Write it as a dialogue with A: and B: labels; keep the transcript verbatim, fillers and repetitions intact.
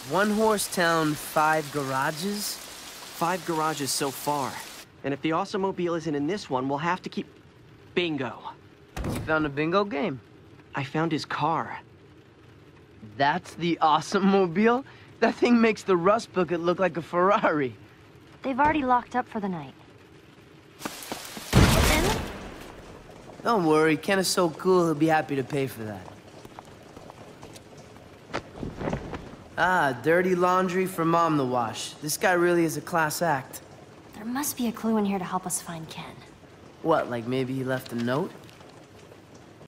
A: One horse town, five garages?
B: Five garages so far. And if the Awesomobile isn't in this one, we'll have to keep... Bingo.
A: You found a bingo game?
B: I found his car.
A: That's the Awesomobile? That thing makes the Rust Bucket look like a Ferrari.
C: They've already locked up for the night. In?
A: Don't worry, Ken is so cool, he'll be happy to pay for that. Ah, dirty laundry for Mom to wash. This guy really is a class act.
C: There must be a clue in here to help us find Ken.
A: What, like maybe he left a note?